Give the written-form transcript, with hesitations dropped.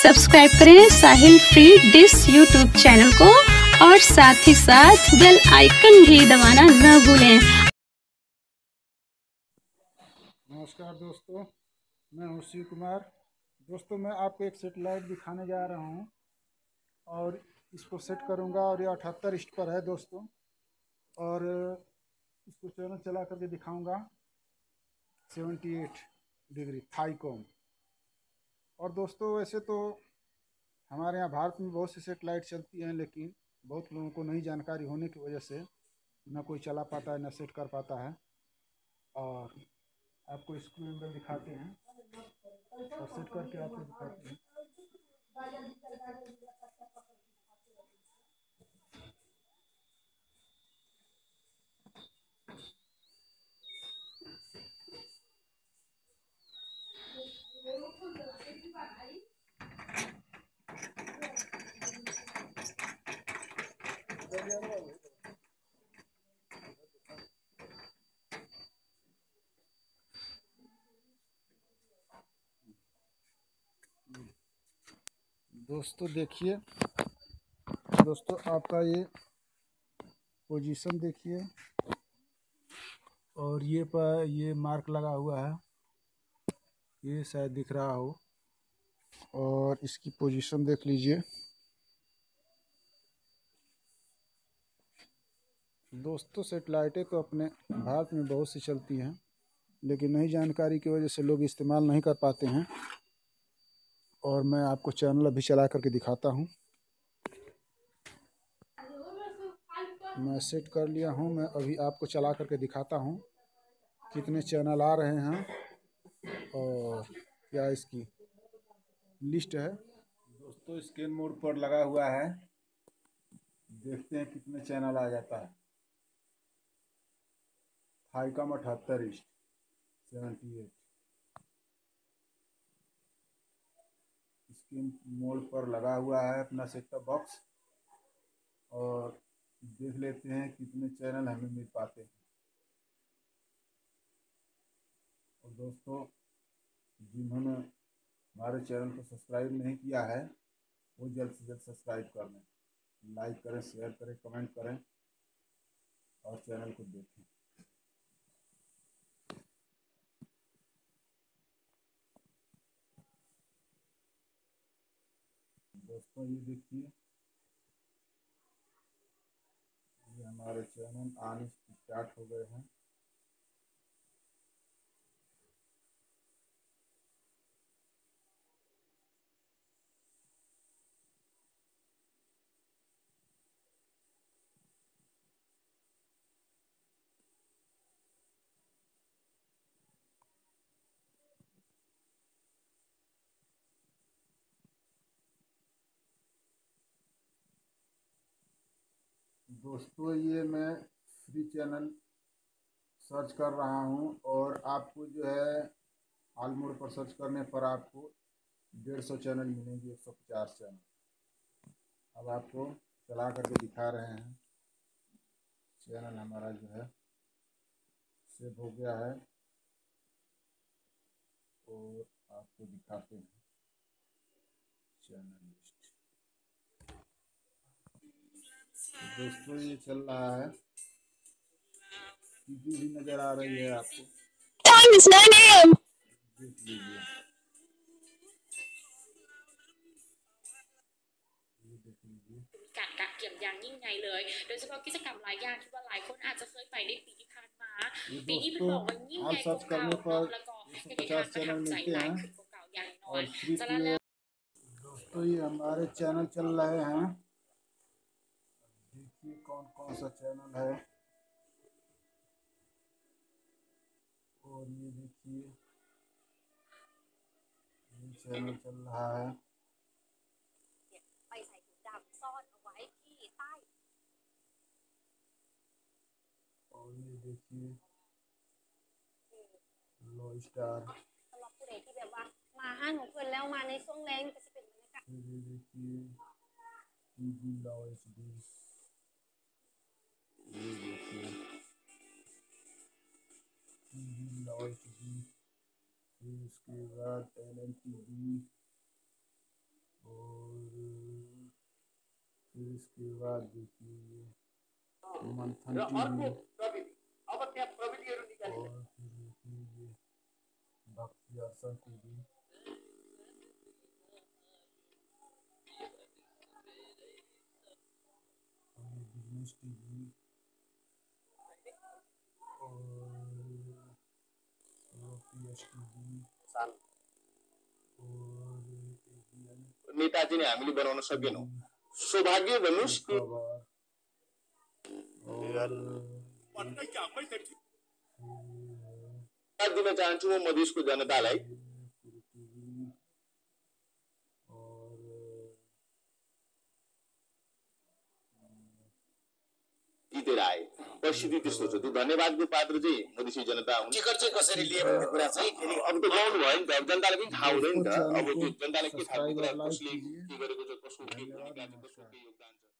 Subscribe करें Sahil free dish YouTube channel को और साथ ही साथ बेल आइकन भी दबाना न भूलें। नमस्कार दोस्तों, मैं हूं शिव कुमार। दोस्तों, मैं आपको एक सेटेलाइट दिखाने जा रहा हूं और इसको सेट करूंगा और ये 78 इंच पर है दोस्तों। और इसको चैनल चला करके दिखाऊंगा 78 डिग्री थाईकॉम। और दोस्तों, वैसे तो हमारे यहाँ भारत में बहुत सी सेटेलाइट चलती हैं, लेकिन बहुत लोगों को नहीं जानकारी होने की वजह से न कोई चला पाता है न सेट कर पाता है। और आपको स्क्रीन पर दिखाते हैं और सेट करके आपको दिखाते हैं। दोस्तों देखिए, दोस्तों आपका ये पोजीशन देखिए और ये मार्क लगा हुआ है, ये शायद दिख रहा हो। और इसकी पोजीशन देख लीजिए दोस्तों। सेटेलाइटें तो अपने भारत में बहुत सी चलती हैं, लेकिन नई जानकारी की वजह से लोग इस्तेमाल नहीं कर पाते हैं। और मैं आपको चैनल अभी चला करके दिखाता हूं। मैं सेट कर लिया हूं, मैं अभी आपको चला करके दिखाता हूं कितने चैनल आ रहे हैं और क्या इसकी लिस्ट है। दोस्तों, स्कैन मोड पर लगा हुआ है, देखते हैं कितने चैनल आ जाता है। थाईकॉम 78 इंच 78 स्क्रीन मोड पर लगा हुआ है अपना सेट टॉप बॉक्स। और देख लेते हैं कितने चैनल हमें मिल पाते हैं। और दोस्तों, जिन्होंने हमारे चैनल को सब्सक्राइब नहीं किया है वो जल्द से जल्द सब्सक्राइब कर लें, लाइक करें, शेयर करें, कमेंट करें और चैनल को देखें। दोस्तों ये देखिए, ये हमारे चैनल आने स्टार्ट हो गए हैं। दोस्तों, ये मैं फ्री चैनल सर्च कर रहा हूँ और आपको जो है ऑल मोड पर सर्च करने पर आपको 150 चैनल मिलेंगे, 150 चैनल। अब आपको चला करके दिखा रहे हैं। चैनल हमारा जो है सेव हो गया है और आपको दिखाते हैं चैनल लिस्ट। तो दोस्तों, ये चल रहा है, टीवी भी नज़र आ रही है आपको, देख लीजिए। ये देख लीजिए การกักเกี่ยมอย่างยิ่งใหญ่เลยโดยเฉพาะกิจกรรมหลายอย่างที่ว่าหลายคนอาจจะเคยไปในปีที่ผ่านมาปีนี้เป็นบอกว่ายิ่งใหญ่กว่าเก่าเนาะแล้วก็ให้ทางประทับใจหลายขึ้นกว่าเก่าอย่างน้อยจะแล้ว दोस्तों, ये हमारे चैनल चल रहे हैं। देखिए कौन कौन सा चैनल है। और ये देखिए, ये चैनल चल रहा है। ไปใส่ถุงดำซ่อนเอาไว้ที่ใต้ और ये देखिए लो स्टार। สำหรับผู้ใดที่แบบว่ามาห้างของเพื่อนแล้วมาในช่วงแรงก็จะเป็นบรรยากาศ ये देखिए टीवी लो HD। ये देखिए टीवी लो HD। फिर उसके बाद LN TV, इसके बाद देखिए मंथन टीवी, और फिर देखिए भक्ति आसन टीवी, बिजनेस टीवी, और पीएस टीवी, नेताजी ने हामीले बनाउन सकेनौं। सौभाग्य भन्नुस् कि दिन चाहन्छु म मधेसको जनतालाई जितेर आए। परिस्थिति त्यस्तो छ। त्यो धन्यवादको पात्र चाहिँ मधेसी जनता हुन्। टिकट चाहिँ कसरी लिए भन्ने कुरा चाहिँ फेरि अब त गाउनु भयो नि त। अब जनतालाई पनि थाहा हुँदैन नि त। अब त्यो जनतालाई के थाहा हुन्छ कसले के गरेको छ, कसको के भूमिका छ, कसको के योगदान छ।